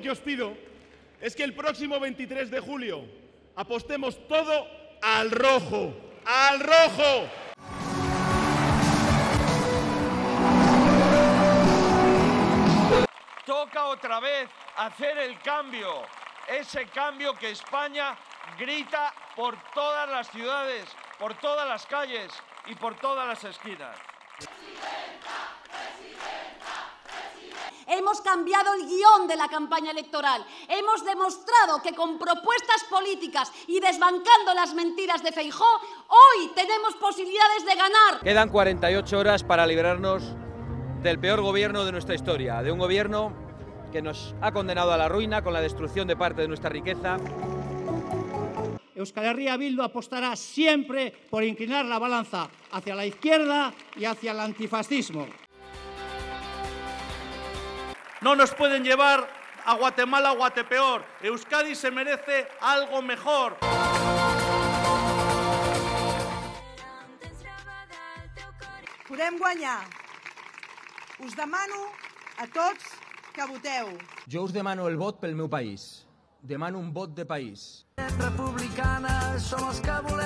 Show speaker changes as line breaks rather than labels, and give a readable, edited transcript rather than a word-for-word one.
que os pido es que el próximo 23 de julio apostemos todo al rojo. ¡Al rojo!
Toca otra vez hacer el cambio, ese cambio que España grita por todas las ciudades, por todas las calles y por todas las esquinas.
Hemos cambiado el guión de la campaña electoral. Hemos demostrado que con propuestas políticas y desbancando las mentiras de Feijóo, hoy tenemos posibilidades de ganar.
Quedan 48 horas para librarnos del peor gobierno de nuestra historia, de un gobierno que nos ha condenado a la ruina con la destrucción de parte de nuestra riqueza.
Euskal Herria Bildu apostará siempre por inclinar la balanza hacia la izquierda y hacia el antifascismo.
No nos pueden llevar a Guatemala o Guatepeor. Euskadi se merece algo mejor.
Podem guanyar. Us demano a tots que voteu.
Jo us demano el vot pel meu país. Demano un vot de país.
Republicana som els que volem